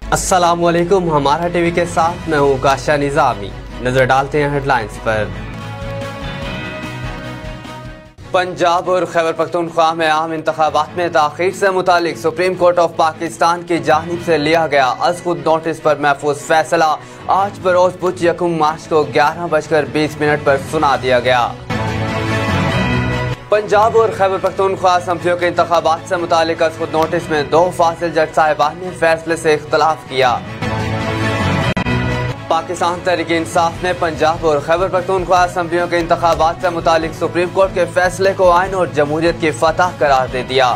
अस्सलामुअलैकुम। हमारा टीवी के साथ मैं हूँ काशा निजामी। नजर डालते हैं हेडलाइंस पर। पंजाब और खैबर पख्तूनख्वा में आम इंतखाबात में ताखीर से मुतालिक सुप्रीम कोर्ट ऑफ पाकिस्तान की जानिब से लिया गया अज खुद नोटिस पर महफूज फैसला आज बरोज बुध 1 मार्च को 11:20 पर सुना दिया गया। पंजाब और खैबर पख्तूनख्वा असम्बलियों के इंतखाबात से मुतालिक अज खुद नोटिस में 2 फासिल जज साहिबान ने फैसले से इख्तलाफ किया। पाकिस्तान तहरीक-ए-इंसाफ ने पंजाब और खैबर पख्तूनख्वा असम्बलियों के इंतखाबात से मुतालिक सुप्रीम कोर्ट के फैसले को आइन और जमहूरियत की फतह करार दे दिया।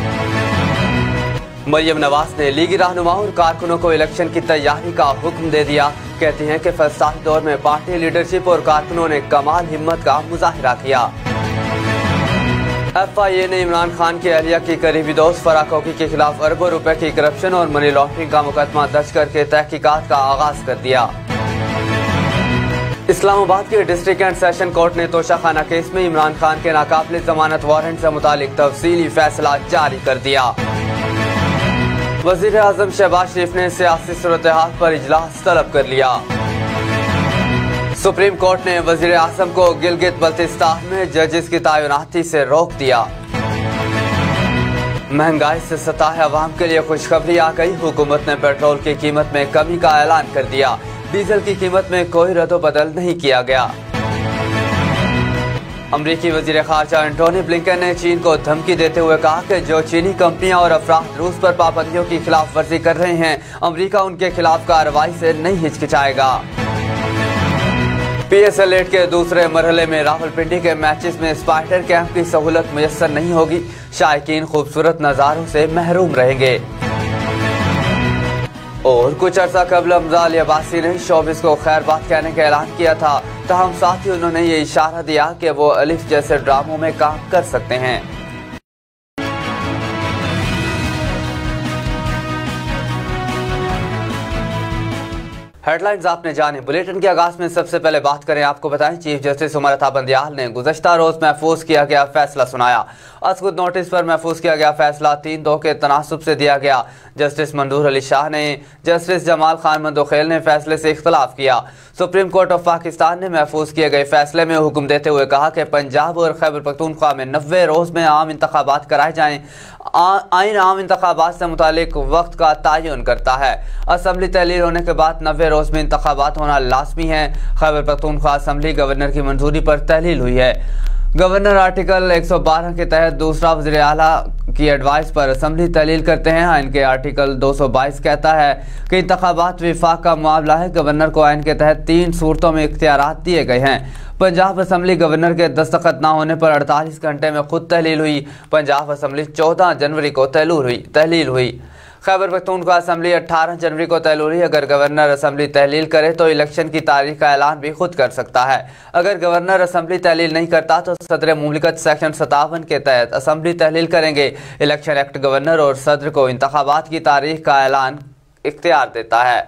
मरियम नवाज ने लीगी रहनुमाओं और कारकुनों को इलेक्शन की तैयारी का हुक्म दे दिया। कहती हैं कि फसादी दौर में पार्टी लीडरशिप और कारकुनों ने कमाल हिम्मत का मुजाहिरा किया। FIA ने इमरान खान की अहलिया की करीबी दोस्त फराह कोकी के खिलाफ अरबों रुपए की करप्शन और मनी लॉन्ड्रिंग का मुकदमा दर्ज करके तहकीकात का आगाज कर दिया। इस्लामाबाद के डिस्ट्रिक्ट एंड सेशन कोर्ट ने तोशाखाना केस में इमरान खान के नाकाबिले जमानत वारंट से मुतालिक तफसीली फैसला जारी कर दिया। वजीर आजम शहबाज शरीफ ने सियासी सूरत हाल पर इजलास तलब कर लिया। सुप्रीम कोर्ट ने वजीर आजम को गिलगित बल्तिस्तान में जजेस की तैनाती से रोक दिया। महंगाई से सताए अवाम के लिए खुशखबरी आ गई। हुकूमत ने पेट्रोल की कीमत में कमी का ऐलान कर दिया। डीजल की कीमत में कोई रद्द-ओ-बदल नहीं किया गया। अमरीकी वजीर खारजा एंटोनी ब्लिंकन ने चीन को धमकी देते हुए कहा कि जो चीनी कंपनियां और अफराद रूस पर पाबंदियों की खिलाफ वर्जी कर रहे हैं, अमरीका उनके खिलाफ कार्रवाई से नहीं हिचकिचाएगा। PSL 8 के दूसरे मरहले में रावलपिंडी के मैचेस में स्पाइडर कैंप की सहूलत मुयस्सर नहीं होगी। शायकीन खूबसूरत नज़ारों से महरूम रहेंगे। और कुछ अर्सा कबल अमजाल अब्बासी ने शोबिस को खैर बात कहने का ऐलान किया था, तहम साथ ही उन्होंने ये इशारा दिया कि वो अलिफ जैसे ड्रामों में काम कर सकते हैं। हेडलाइंस आपने जाने। बुलेटिन के आगाज में सबसे पहले बात करें, आपको बताएं चीफ जस्टिस उमर अता बंदियाल ने गुज़श्ता रोज महफूज किया गया फैसला सुनाया। अज खुद नोटिस पर महफूज किया गया फैसला 3-2 के तनासुब से दिया गया। जस्टिस मंजूर अली शाह ने जस्टिस जमाल खान मंदोखेल ने फैसले से इख्तलाफ किया। सुप्रीम कोर्ट ऑफ पाकिस्तान ने महफूज किए गए फैसले में हुक्म देते हुए कहा कि पंजाब और खैबर पख्तूनख्वा में 90 रोज में आम इंतखाबात कराए जाएं। आइन आम इंतखाबात से मुतालिक वक्त का तयन करता है। असम्बली तहलील होने के बाद 90 रोज में इंतखाबात होना लाजमी है। खैबर पख्तूनख्वा असम्बली गवर्नर की मंजूरी पर तहलील हुई है। गवर्नर आर्टिकल 112 के तहत दूसरा वज़ीर आला की एडवाइस पर असम्बली तहलील करते हैं। आइन के आर्टिकल 222 कहता है कि इंतखाबात विफाक का मामला है। गवर्नर को आइन के तहत 3 सूरतों में इख्तियारात दिए गए हैं। पंजाब असम्बली गवर्नर के दस्तखत न होने पर 48 घंटे में खुद तहलील हुई। पंजाब असम्बली 14 जनवरी को तहलील हुई। खैबर पख्तूनख्वा असम्बली 18 जनवरी को तहलील हुई। अगर गवर्नर असम्बली तहलील करे तो इलेक्शन की तारीख का ऐलान भी खुद कर सकता है। अगर गवर्नर असम्बली तहलील नहीं करता तो सदर मुमलिकत सेक्शन 57 के तहत असम्बली तहलील करेंगे। इलेक्शन एक्ट गवर्नर और सदर को इंतखाबात की तारीख का ऐलान इख्तियार देता है।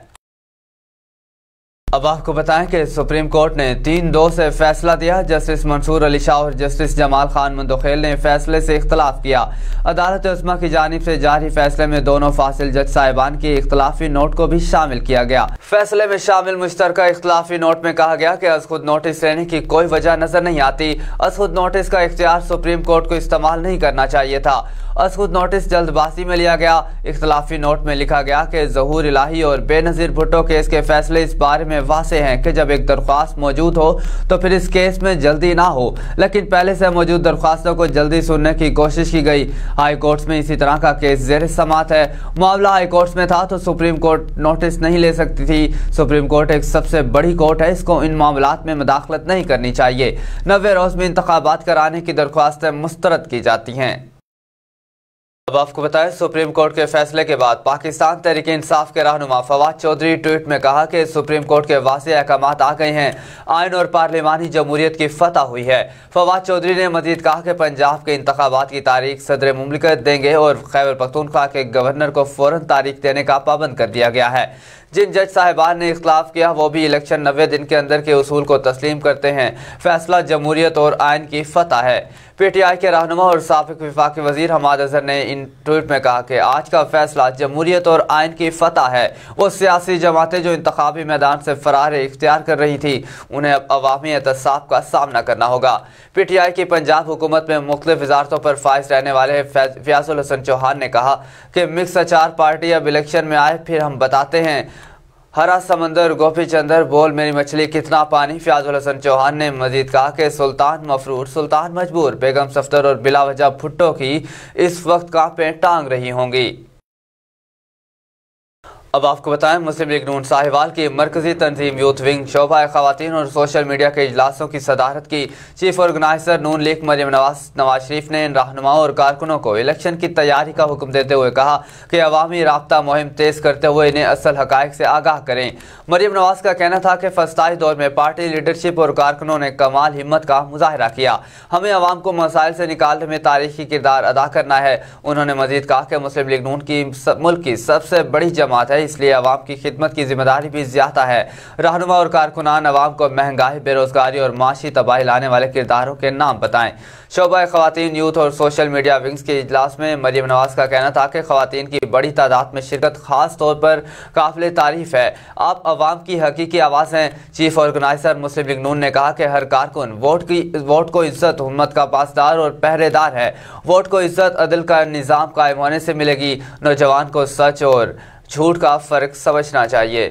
अब आपको बताएं कि सुप्रीम कोर्ट ने 3-2 से फैसला दिया। जस्टिस मंसूर अली शाह और जस्टिस जमाल खान मंदोखेल ने फैसले से इख्तलाफ किया। अदालत उस्मा की जानिब से जारी फैसले में दोनों फासिल जज साहिबान के इख्तलाफी नोट को भी शामिल किया गया। फैसले में शामिल मुश्तरका इख्तलाफी नोट में कहा गया कि अज खुद नोटिस लेने की कोई वजह नजर नहीं आती। अज खुद नोटिस का इख्तियार सुप्रीम कोर्ट को इस्तेमाल नहीं करना चाहिए था। अज खुद नोटिस जल्दबाजी में लिया गया। इख्तलाफी नोट में लिखा गया कि ज़हूर इलाही और बेनज़ीर भुट्टो केस के फैसले इस बारे में वासे हैं कि जब एक दरख्वास्त मौजूद हो तो फिर इस केस में जल्दी ना हो, लेकिन पहले से मौजूद दरख्वास्तों को जल्दी सुनने की कोशिश की गई। हाई कोर्ट्स में इसी तरह का केस ज़ेर समात है। मामला हाई कोर्ट्स में था तो सुप्रीम कोर्ट नोटिस नहीं ले सकती थी। सुप्रीम कोर्ट एक सबसे बड़ी कोर्ट है, इसको इन मामलात में मुदाखलत नहीं करनी चाहिए। 90 रोज में इंतखाबात कराने की दरख्वास्तें मुस्तरद की जाती हैं। अब आपको बताएं सुप्रीम कोर्ट के फैसले के बाद पाकिस्तान तहरीक इंसाफ के रहनुमा फवाद चौधरी ट्वीट में कहा कि सुप्रीम कोर्ट के वाज़ेह अहकामात आ गए हैं। आइन और पार्लिमानी जमहूरियत की फतह हुई है। फवाद चौधरी ने मजीद कहा कि पंजाब के इंतखाबात की तारीख सदर मुमलिकत देंगे और खैबर पख्तूनख्वा के गवर्नर को फौरन तारीख देने का पाबंद कर दिया गया है। जिन जज साहिबान ने इख्तलाफ किया वो भी इलेक्शन 90 दिन के अंदर के उसूल को तस्लीम करते हैं। फैसला जमहूरियत और आइन की फतह है। पीटीआई के रहनुमा और साबिक वफाकी वजीर हमाद अजहर ने इन ट्वीट में कहा कि आज का फैसला जमहूरियत और आइन की फतह है। वो सियासी जमातें जो इंतखाबी मैदान से फरार इख्तियार कर रही थी उन्हें अब अवामी एहतसाब का सामना करना होगा। पीटीआई की पंजाब हुकूमत में मुख्तलिफ वजारतों पर फाइज रहने वाले फयाजुल हसन चौहान ने कहा कि मिक्स अचार पार्टी अब इलेक्शन में आए फिर हम बताते हैं। हरा समंदर गोपी चंदर बोल मेरी मछली कितना पानी। फयाजुल हसन चौहान ने मजीद कहा कि सुल्तान मफरूर, सुल्तान मजबूर, बेगम सफ्दर और बिलावजह भुट्टो की इस वक्त कांपे टांग रही होंगी। अब आपको बताएं, मुस्लिम लीग नून साहिवाल की मरकजी तंजीम यूथ विंग शोबा खवातीन और सोशल मीडिया के इजलासों की सदारत की चीफ ऑर्गेनाइजर नून लीग मरियम नवाज शरीफ ने इन रहनुमाओं और कारकुनों को इलेक्शन की तैयारी का हुक्म देते हुए कहा कि अवामी राब्ता मुहिम तेज करते हुए इन्हें असल हकायक से आगाह करें। मरियम नवाज का कहना था कि फस्ताई दौर में पार्टी लीडरशिप और कारकुनों ने कमाल हिम्मत का मुजाहरा किया। हमें अवाम को मसाइल से निकालने में तारीखी किरदार अदा करना है। उन्होंने मजीद कहा कि मुस्लिम लीग नून की मुल्क की सबसे बड़ी जमात है, इसलिए अवाम की खिदमत की जिम्मेदारी भी ज्यादा है। रहनुमा और कारकुनान अवाम को महंगाई, बेरोजगारी और माशी तबाही लाने वाले किरदारों के नाम बताएं। शोबा खवातीन यूथ और सोशल मीडिया विंग्स के इजलास में मरियम नवाज का कहना था कि खवातीन की बड़ी तादाद में शिरकत खास तौर पर काबिल तारीफ है। आप अवाम की हकीकी आवाज़ हैं। चीफ ऑर्गेनाइजर मुस्लिम लीग नून ने कहा कि हर कारकुन वोट को इज्जत, हुम्मत का पासदार और पहरेदार है। वोट को इज्जत अदल का निज़ाम कायम होने से मिलेगी। नौजवान को सच और झूठ का फर्क समझना चाहिए।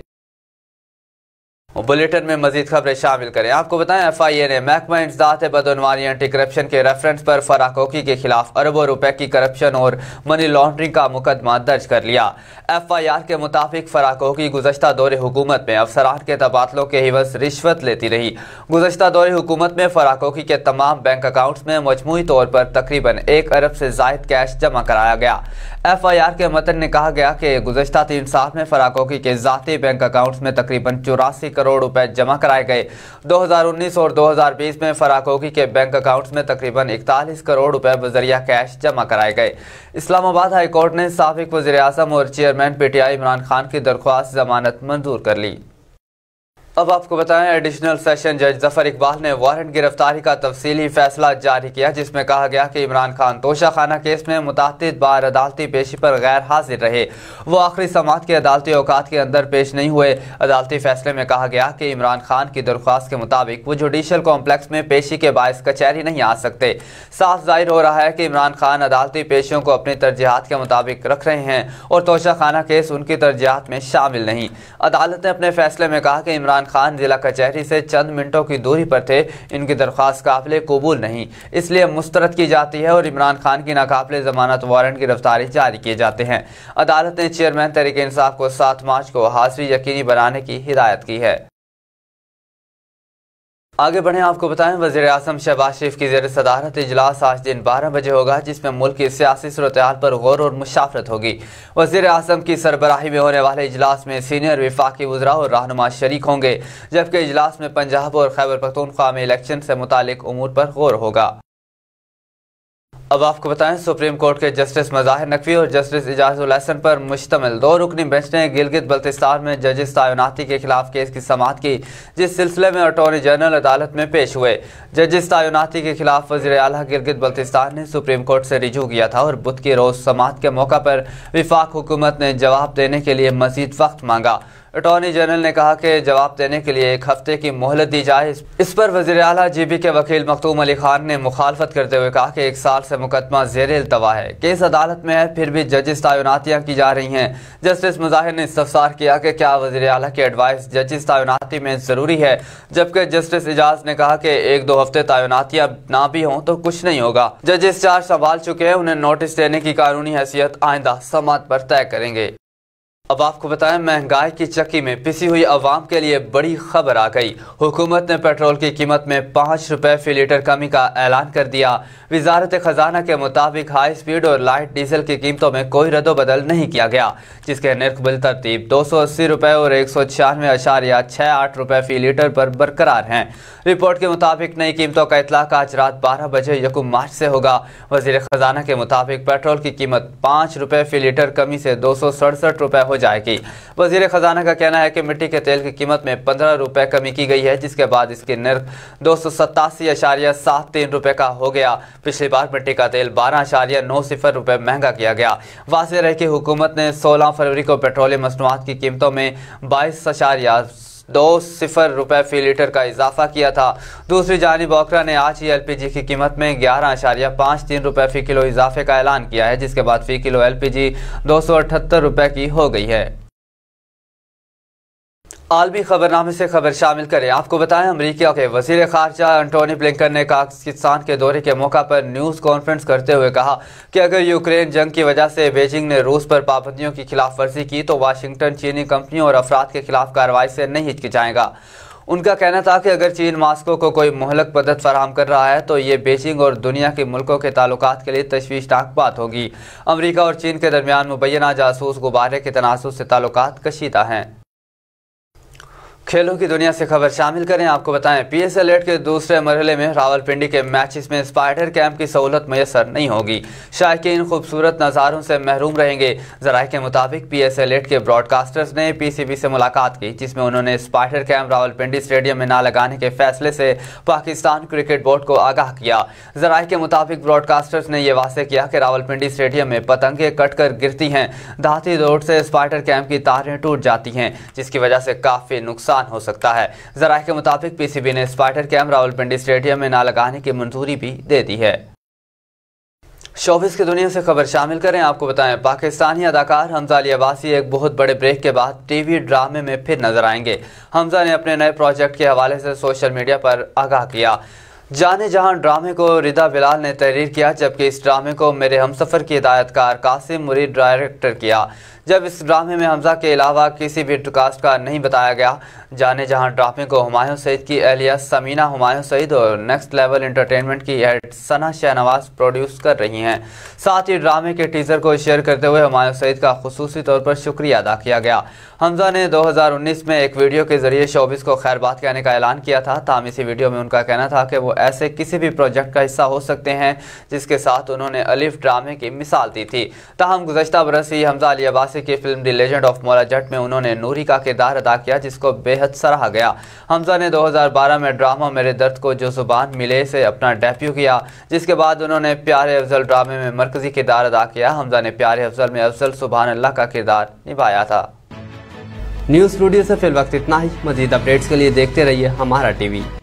बुलेटिन में मजीद खबरें शामिल करें। आपको बताएं, FIA ने महकमा इंसदात बदउनवानी एंटी करप्शन के रेफरेंस पर फराकोकी के खिलाफ अरबों रुपए की करप्शन और मनी लॉन्ड्रिंग का मुकदमा दर्ज कर लिया। FIR के मुताबिक फराकोकी गुज़श्ता दौरे हुकूमत में अफसरान के तबादलों के हिवज रिश्वत लेती रही। गुज़श्ता दौरे हुकूमत में फराकोकी के तमाम बैंक अकाउंट्स में मजमूई तौर पर तकरीबन 1 अरब से जायद कैश जमा कराया गया। FIR के मतन में कहा गया कि गुज़श्ता 3 साल में फराकोकी के ज़ाती बैंक अकाउंट्स में तकरीबन 84 करोड़ रुपए जमा कराए गए। 2019 और 2020 में फराकोकी के बैंक अकाउंट्स में तकरीबन 41 करोड़ रुपए बजरिया कैश जमा कराए गए। इस्लामाबाद हाई कोर्ट ने साबिक वज़ीर आज़म और चेयरमैन PTI इमरान खान की दरख्वास्त जमानत मंजूर कर ली। अब आपको बताएं, एडिशनल सेशन जज जफर इकबाल ने वारंट गिरफ्तारी का तफसीली फैसला जारी किया, जिसमें कहा गया कि इमरान खान तोशाखाना केस में मुतअद्दिद बार अदालती पेशी पर गैर हाजिर रहे। वो आखिरी समाअत के अदालती औकात के अंदर पेश नहीं हुए। अदालती फैसले में कहा गया कि इमरान खान की दरख्वास्त के मुताबिक वो जुडिशल कॉम्प्लेक्स में पेशी के बायस कचहरी नहीं आ सकते। साफ जाहिर हो रहा है कि इमरान खान अदालती पेशियों को अपनी तरजीहात के मुताबिक रख रहे हैं और तोशाखाना केस उनकी तरजीहात में शामिल नहीं। अदालत ने अपने फैसले में कहा कि इमरान खान जिला कचहरी से चंद मिनटों की दूरी पर थे। इनकी दरख्वास्त काबिल कबूल नहीं, इसलिए मुस्तरद की जाती है और इमरान खान की नाकाबिल जमानत वारंट गिरफ्तारी जारी किए जाते हैं। अदालत ने चेयरमैन तहरीक इंसाफ को 7 मार्च को हाजिरी यकीनी बनाने की हिदायत की है। आगे बढ़े, आपको बताएं, वज़ीर आज़म शहबाज शरीफ की ज़ेर सदारत इजलास आज दिन 12 बजे होगा, जिसमें मुल्क की सियासी सूरत-ए-हाल पर गौर और मुशावरत होगी। वज़ीर आज़म की सरबराही में होने वाले इजलास में सीनियर वफाकी वज़रा और रहनुमा शरीक होंगे, जबकि इजलास में पंजाब और खैबर पख्तूनख्वा में इलेक्शन से मुतालिक उमूर पर गौर होगा। अब आपको बताएं, सुप्रीम कोर्ट के जस्टिस मज़ाहिर नकवी और जस्टिस इजाजुल हसन पर मुश्तमिल 2 रुकनी बेंच ने गिलगित बल्तिस्तान में जजिस तैनाती के खिलाफ केस की समाअत की, जिस सिलसिले में अटॉर्नी जनरल अदालत में पेश हुए। जजिस तैनाती के खिलाफ वज़ीर आला गिलगित बल्तिस्तान ने सुप्रीम कोर्ट से रिजू किया था और बुध के रोज समाअत के मौका पर विफाक हुकूमत ने जवाब देने के लिए मजीद वक्त मांगा। अटॉर्नी जनरल ने कहा कि जवाब देने के लिए 1 हफ्ते की मोहलत दी जाए। इस पर वज़ीर आला GB के वकील मखदूम अली खान ने मुखालफत करते हुए कहा कि 1 साल से मुकदमा ज़ेरे इल्तवा है, केस अदालत में है, फिर भी जजिस तैनातियाँ की जा रही हैं। जस्टिस मुज़ाहिर ने इस्तफसार किया कि क्या वज़ीर आला की एडवाइस जजिस तैनाती में ज़रूरी है, जबकि जस्टिस इजाज ने कहा कि 1-2 हफ्ते तैनातियाँ ना भी हों तो कुछ नहीं होगा। जजिस चार्ज संभाल चुके हैं, उन्हें नोटिस देने की कानूनी हैसियत आइंदा समाअत पर तय करेंगे। अब आपको बताएं, महंगाई की चक्की में पिसी हुई अवाम के लिए बड़ी खबर आ गई। हुकूमत ने पेट्रोल की कीमत में 5 रुपए फी लीटर कमी का ऐलान कर दिया। वजारत खजाना के मुताबिक हाई स्पीड और लाइट डीजल की कीमतों में कोई रद्दोबदल नहीं किया गया, जिसके नर्ख बिल तरतीब 280 रुपए और 196.68 रुपए फी लीटर पर बरकरार हैं। रिपोर्ट के मुताबिक नई कीमतों का इतलाक आज रात 12 बजे 1 मार्च से होगा। वजीर खजाना के मुताबिक पेट्रोल की कीमत 5 रुपए फी लीटर कमी से 267 रुपए हो जाएगी। वजीर खजाना का कहना है कि मिट्टी के तेल की कीमत में 15 रुपए कमी की गई है, जिसके बाद इसकी निर्ख 287.73 रुपए का हो गया। पिछली बार मिट्टी का तेल 12.90 रुपए महंगा किया गया। वाज़ेह रहे कि हुकूमत ने 16 फरवरी को पेट्रोलियम मसनूआत की कीमतों में 22.20 रुपए फी लीटर का इजाफा किया था। दूसरी जानिब ओकरा ने आज ही LPG की कीमत में 11.53 रुपए फी किलो इजाफे का ऐलान किया है, जिसके बाद फी किलो LPG 278 रुपए की हो गई है। आलमी खबरनामे से खबर शामिल करें। आपको बताएं, अमेरिका के वजीर खारजा एंटोनी ब्लिंकन ने पाकिस्तान के दौरे के मौका पर न्यूज़ कॉन्फ्रेंस करते हुए कहा कि अगर यूक्रेन जंग की वजह से बीजिंग ने रूस पर पाबंदियों की खिलाफ वर्जी की तो वाशिंगटन चीनी कंपनियों और अफराद के खिलाफ कार्रवाई से नहीं हिचकिचाएगा। उनका कहना था कि अगर चीन मास्को को कोई मोहलक मदद फराहम कर रहा है तो ये बीजिंग और दुनिया के मुल्कों के ताल्लुकात के लिए तशवीशनाक बात होगी। अमेरिका और चीन के दरमियान मुबैना जासूस गुब्बारे के तनासुर से ताल्लुकात कशीदा हैं। खेलों की दुनिया से खबर शामिल करें। आपको बताएं, PSL 8 के दूसरे मरहले में रावलपिंडी के मैचेस में स्पाइडर कैंप की सहूलत मैसर नहीं होगी। शायकीन खूबसूरत नज़ारों से महरूम रहेंगे। ज़राए के मुताबिक PSL 8 के ब्रॉडकास्टर्स ने PCB से मुलाकात की, जिसमें उन्होंने स्पाइडर कैंप रावलपिंडी स्टेडियम में ना लगाने के फैसले से पाकिस्तान क्रिकेट बोर्ड को आगाह किया। ज़राए के मुताबिक ब्रॉडकास्टर्स ने यह वाज़ेह किया कि रावलपिंडी स्टेडियम में पतंगे कटकर गिरती हैं, धाती दौड़ से स्पाइडर कैंप की तारें टूट जाती हैं, जिसकी वजह से काफ़ी नुकसान हो सकता है। ज़राए के मुताबिक PCB ने स्पाइडर कैंप रावलपिंडी स्टेडियम में ना लगाने की मंजूरी भी दे दी है। शोबिस की दुनिया से खबर शामिल करें। आपको बताएं, पाकिस्तानी अदाकार हमजा अली अब्बासी एक बहुत बड़े ब्रेक के बाद टीवी ड्रामे में फिर नजर आएंगे। हमजा ने अपने नए प्रोजेक्ट के हवाले से सोशल मीडिया पर आगाह किया। जाने जहां ड्रामे को रिदा बिलाल ने तहरीर किया, जबकि इस ड्रामे को मेरे हमसफर की हिदायतकार कासिम मुरीद डायरेक्टर किया। जब इस ड्रामे में हमजा के अलावा किसी भी कास्ट का नहीं बताया गया। जाने जहां ड्रामे को हुमायूं सईद की एलिया समीना हुमायूं सईद और नेक्स्ट लेवल एंटरटेनमेंट की हेड सना शहनवाज प्रोड्यूस कर रही हैं। साथ ही ड्रामे के टीजर को शेयर करते हुए हुमायूं सईद का खुसूसी तौर पर शुक्रिया अदा किया गया। हमजा ने 2019 में एक वीडियो के जरिए शोबिस को खैरबाद कहने का ऐलान किया था। ताहम इसी वीडियो में उनका कहना था कि वो ऐसे किसी भी प्रोजेक्ट का हिस्सा हो सकते हैं जिसके साथ उन्होंने अलिफ ड्रामे की मिसाल दी थी। ताहम गुज़श्ता बरस ही हमजा अली अब्बासी की film the legend of Maula Jatt में उन्होंने नूरी का किरदार अदा किया, जिसको बेहद सराहा गया। हमजा ने 2012 में ड्रामा मेरे दर्द को जो जुबान मिले से अपना डेब्यू किया, जिसके बाद उन्होंने प्यारे अफजल ड्रामे में मरकजी किरदार अदा किया। हमजा ने प्यारे अफजल में अफजल सुभान अल्लाह का किरदार निभाया था। न्यूज़ स्टूडियो से फिल वक्त इतना ही। मजीद अपडेट्स के लिए देखते रहिए हमारा टीवी।